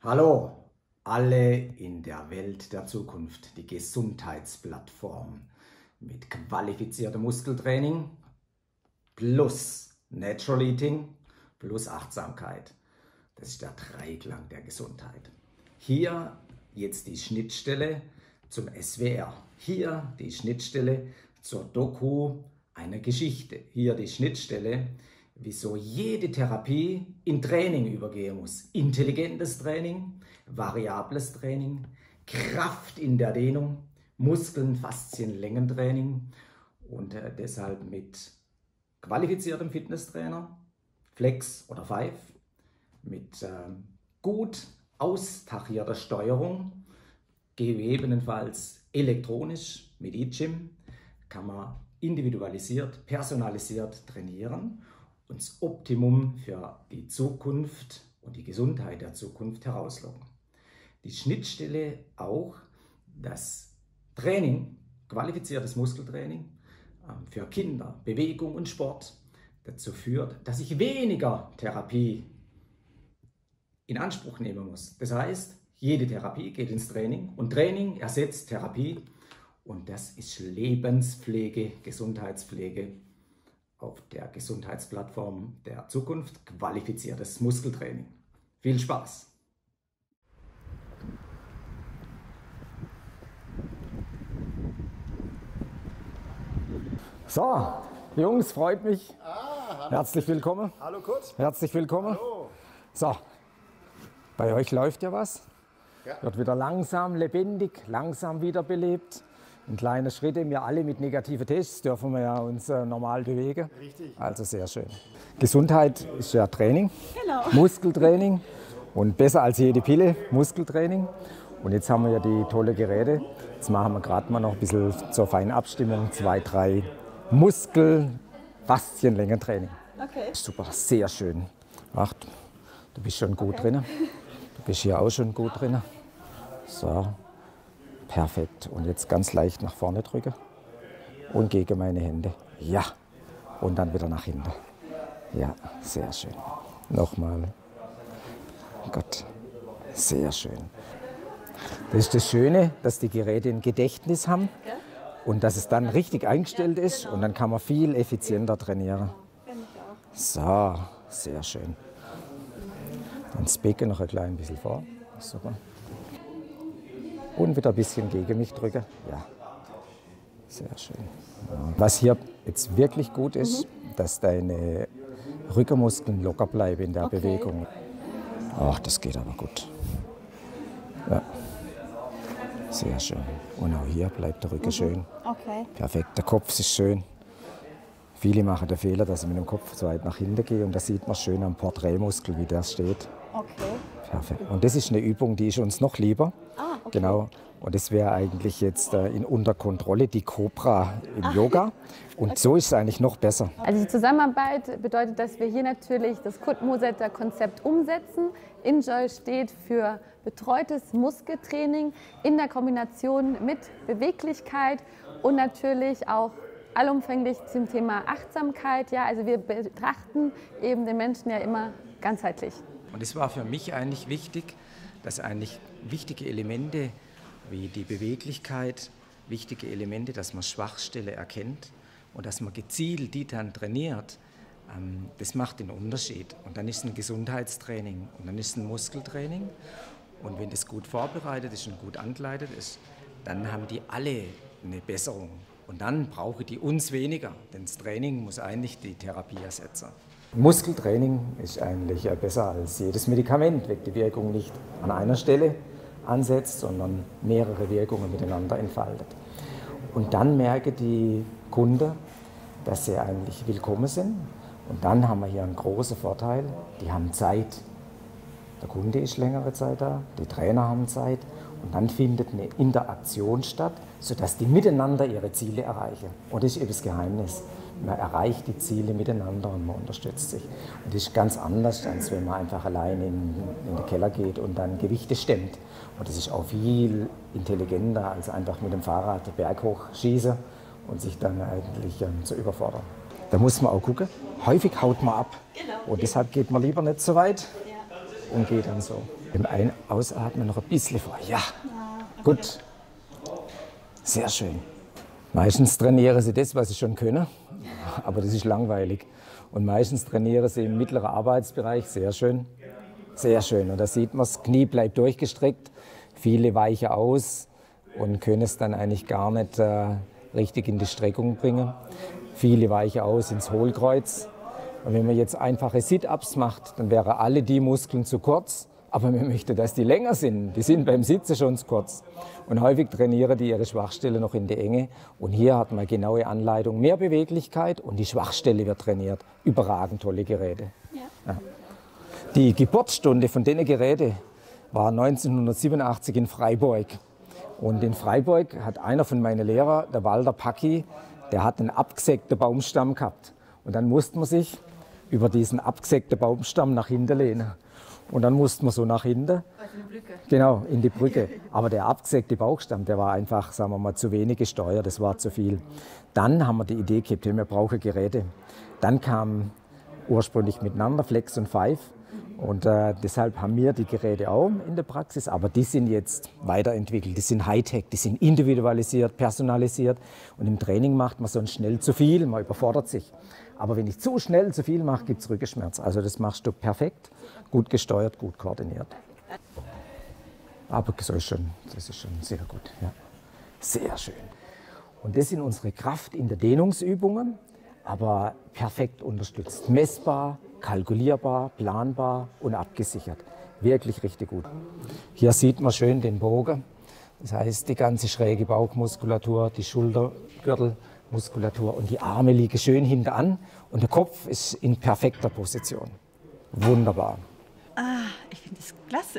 Hallo, alle in der Welt der Zukunft, die Gesundheitsplattform mit qualifiziertem Muskeltraining plus Natural Eating plus Achtsamkeit. Das ist der Dreiklang der Gesundheit. Hier jetzt die Schnittstelle zum SWR. Hier die Schnittstelle zur Doku einer Geschichte. Hier die Schnittstelle, wieso jede Therapie in Training übergehen muss. Intelligentes Training, variables Training, Kraft in der Dehnung, Muskeln, Faszien, Längentraining und deshalb mit qualifiziertem Fitnesstrainer, Flex oder Five, mit gut austachierter Steuerung, gegebenenfalls elektronisch mit eGym, kann man individualisiert, personalisiert trainieren und das Optimum für die Zukunft und die Gesundheit der Zukunft herauslocken. Die Schnittstelle auch, das Training, qualifiziertes Muskeltraining für Kinder, Bewegung und Sport dazu führt, dass ich weniger Therapie in Anspruch nehmen muss. Das heißt, jede Therapie geht ins Training und Training ersetzt Therapie und das ist Lebenspflege, Gesundheitspflege auf der Gesundheitsplattform der Zukunft, qualifiziertes Muskeltraining. Viel Spaß! So, Jungs, freut mich. Herzlich willkommen. Hallo Kurt. Herzlich willkommen. Hallo. So, bei euch läuft ja was. Ja. Wird wieder langsam, lebendig, langsam wiederbelebt. In kleine Schritte, wir alle mit negativen Tests dürfen wir ja uns normal bewegen. Richtig. Also sehr schön. Gesundheit ist ja Training, Genau. Muskeltraining und besser als jede Pille, Muskeltraining. Und jetzt haben wir ja die tolle Geräte. Jetzt machen wir gerade mal noch ein bisschen zur Feinabstimmung 2, 3 Muskel-Faszienlängentraining. Okay. Super, sehr schön. Ach, du bist schon gut drin. Du bist hier auch schon gut drin. So. Perfekt. Und jetzt ganz leicht nach vorne drücken und gegen meine Hände. Ja. Und dann wieder nach hinten. Ja, sehr schön. Nochmal. Gott, sehr schön. Das ist das Schöne, dass die Geräte ein Gedächtnis haben und dass es dann richtig eingestellt ist und dann kann man viel effizienter trainieren. So, sehr schön. Dann das Becken noch ein klein bisschen vor. Super. Und wieder ein bisschen gegen mich drücken. Ja, sehr schön. Was hier jetzt wirklich gut ist, dass deine Rückenmuskeln locker bleiben in der Bewegung. Ach, das geht aber gut. Ja. Sehr schön. Und auch hier bleibt der Rücken schön. Okay. Perfekt, der Kopf ist schön. Viele machen den Fehler, dass ich mit dem Kopf so weit nach hinten gehe und da sieht man schön am Porträtmuskel, wie der steht. Okay. Perfekt. Und das ist eine Übung, die ist uns noch lieber. Ah, okay. Genau. Und das wäre eigentlich jetzt in unter Kontrolle die Cobra im Yoga. Und so ist es eigentlich noch besser. Also die Zusammenarbeit bedeutet, dass wir hier natürlich das Kurt Mosetter Konzept umsetzen. Enjoy steht für betreutes Muskeltraining in der Kombination mit Beweglichkeit und natürlich auch allumfänglich zum Thema Achtsamkeit. Ja, also wir betrachten eben den Menschen ja immer ganzheitlich. Und es war für mich eigentlich wichtig, dass eigentlich wichtige Elemente wie die Beweglichkeit, wichtige Elemente, dass man Schwachstelle erkennt und dass man gezielt die dann trainiert, das macht den Unterschied. Und dann ist es ein Gesundheitstraining und dann ist es ein Muskeltraining. Und wenn das gut vorbereitet ist und gut angeleitet ist, dann haben die alle eine Besserung. Und dann brauchen die uns weniger, denn das Training muss eigentlich die Therapie ersetzen. Muskeltraining ist eigentlich besser als jedes Medikament, weil die Wirkung nicht an einer Stelle ansetzt, sondern mehrere Wirkungen miteinander entfaltet. Und dann merken die Kunden, dass sie eigentlich willkommen sind. Und dann haben wir hier einen großen Vorteil, die haben Zeit. Der Kunde ist längere Zeit da, die Trainer haben Zeit und dann findet eine Interaktion statt, sodass die miteinander ihre Ziele erreichen. Und das ist eben das Geheimnis. Man erreicht die Ziele miteinander und man unterstützt sich. Und das ist ganz anders, als wenn man einfach allein in den Keller geht und dann Gewichte stemmt. Und das ist auch viel intelligenter, als einfach mit dem Fahrrad den Berg hochschießen und sich dann eigentlich zu überfordern. Da muss man auch gucken. Häufig haut man ab. Und deshalb geht man lieber nicht so weit und geht dann so. Im Ausatmen noch ein bisschen vor. Ja, gut. Sehr schön. Meistens trainieren sie das, was sie schon können, aber das ist langweilig. Und meistens trainieren sie im mittleren Arbeitsbereich. Sehr schön. Sehr schön. Und da sieht man, das Knie bleibt durchgestreckt. Viele weichen aus und können es dann eigentlich gar nicht richtig in die Streckung bringen. Viele weichen aus ins Hohlkreuz. Und wenn man jetzt einfache Sit-Ups macht, dann wären alle die Muskeln zu kurz. Aber man möchte, dass die länger sind. Die sind beim Sitzen schon zu kurz. Und häufig trainieren die ihre Schwachstelle noch in der Enge. Und hier hat man genaue Anleitung, mehr Beweglichkeit und die Schwachstelle wird trainiert. Überragend tolle Geräte. Ja. Die Geburtsstunde von diesen Geräten war 1987 in Freiburg. Und in Freiburg hat einer von meinen Lehrern, der Walter Packi, der hat einen abgesägten Baumstamm gehabt. Und dann musste man sich über diesen abgesägten Baumstamm nach hinten lehnen. Und dann musste man so nach hinten. Also in die Brücke. Genau, in die Brücke. Aber der abgesägte Baumstamm, der war einfach, sagen wir mal, zu wenig gesteuert, das war zu viel. Dann haben wir die Idee gehabt, wir brauchen Geräte. Dann kam ursprünglich miteinander Flex und Five. Und deshalb haben wir die Geräte auch in der Praxis, aber die sind jetzt weiterentwickelt, die sind Hightech, die sind individualisiert, personalisiert. Und im Training macht man sonst schnell zu viel, man überfordert sich. Aber wenn ich zu schnell zu viel mache, gibt es Rückenschmerz. Also das machst du perfekt, gut gesteuert, gut koordiniert. Aber das ist schon sehr gut. Ja. Sehr schön. Und das sind unsere Kraft in der Dehnungsübungen, aber perfekt unterstützt. Messbar, kalkulierbar, planbar und abgesichert. Wirklich richtig gut. Hier sieht man schön den Bogen. Das heißt, die ganze schräge Bauchmuskulatur, die Schultergürtelmuskulatur und die Arme liegen schön hinteran und der Kopf ist in perfekter Position. Wunderbar. Ah, ich finde das klasse.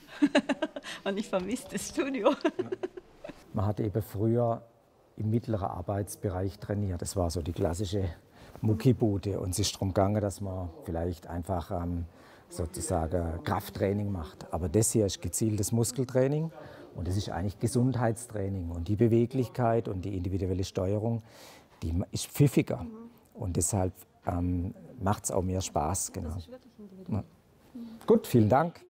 Und ich vermisse das Studio. Man hat eben früher im mittleren Arbeitsbereich trainiert. Das war so die klassische Muckibude. Und es ist darum gegangen, dass man vielleicht einfach sozusagen Krafttraining macht. Aber das hier ist gezieltes Muskeltraining und das ist eigentlich Gesundheitstraining. Und die Beweglichkeit und die individuelle Steuerung, die ist pfiffiger. Und deshalb macht es auch mehr Spaß. Genau. Das ist wirklich individuell. Ja. Gut, vielen Dank.